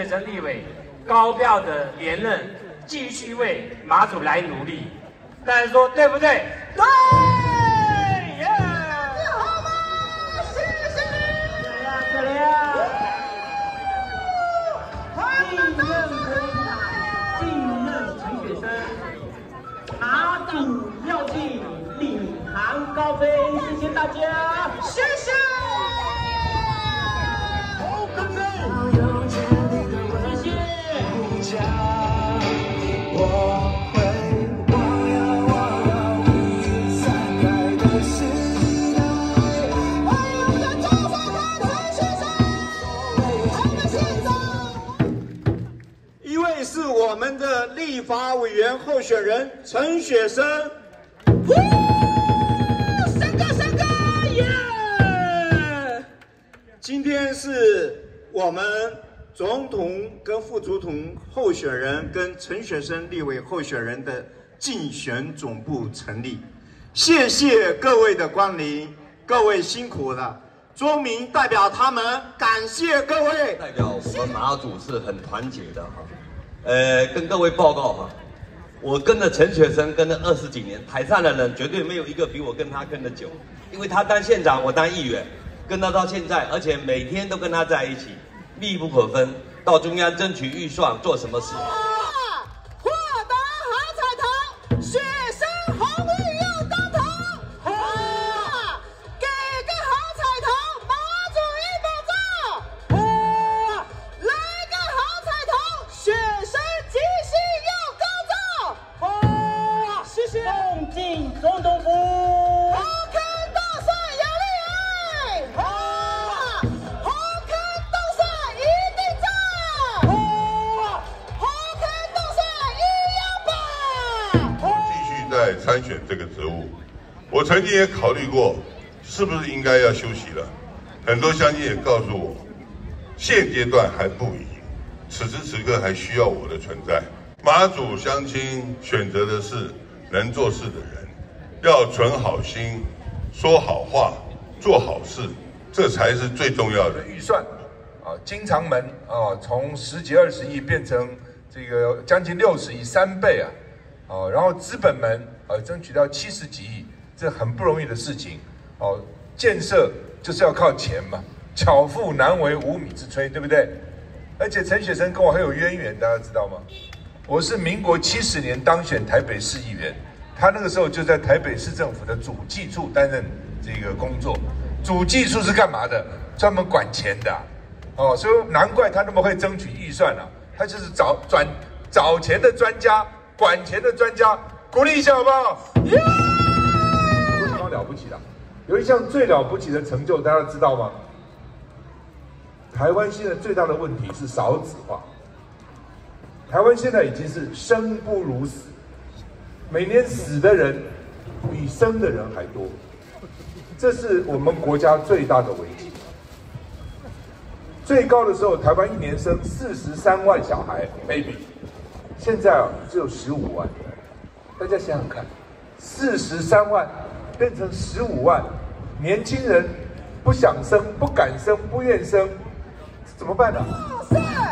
生立委高票的连任，继续为马祖来努力。大家说对不对？对，耶！好吗？谢谢。这里。信任陈雪生，马祖要进领航高飞，谢谢大家，谢谢。好，各位，谢谢。 是我们的立法委员候选人陈雪生。三个耶！今天是我们总统跟副总统候选人跟陈雪生立委候选人的竞选总部成立。谢谢各位的光临，各位辛苦了。庄民代表他们感谢各位。 代表我们马祖是很团结的哈。跟各位报告哈，我跟着陈雪生跟了20几年，台上的人绝对没有一个比我跟他跟的久，因为他当县长，我当议员，跟他到现在，而且每天都跟他在一起，密不可分。到中央争取预算，做什么事？ 获得好彩头，雪生红运又当头。给个好彩头，马祖一保障。来个好彩头，雪生吉星又高照。谢谢。 共进总统府。 好看大赛有厉害。好看大赛一定在。好看大赛一样棒。 继续在参选这个职务，我曾经也考虑过，是不是应该要休息了。很多乡亲也告诉我，现阶段还不宜，此时此刻还需要我的存在。马祖乡亲选择的是能做事的人，要存好心，说好话，做好事，这才是最重要的。 预算经常门从10几20亿变成这个将近60亿，3倍然后资本门争取到70几亿，这很不容易的事情建设就是要靠钱嘛，巧妇难为无米之炊，对不对？而且陈雪生跟我很有渊源，大家知道吗？我是民国70年当选台北市议员，他那个时候就在台北市政府的主计处担任这个工作。主计处是干嘛的？专门管钱的所以难怪他那么会争取预算他就是找钱的专家，管钱的专家，鼓励一下好不好？耶！有什么了不起的？有一项最了不起的成就，大家知道吗？台湾现在最大的问题是少子化。台湾现在已经是生不如死，每年死的人比生的人还多，这是我们国家最大的危机。最高的时候，台湾一年生43万小孩 ，baby， 现在只有15万。大家想想看，43万变成15万，年轻人不想生、不敢生、不愿生，怎么办呢？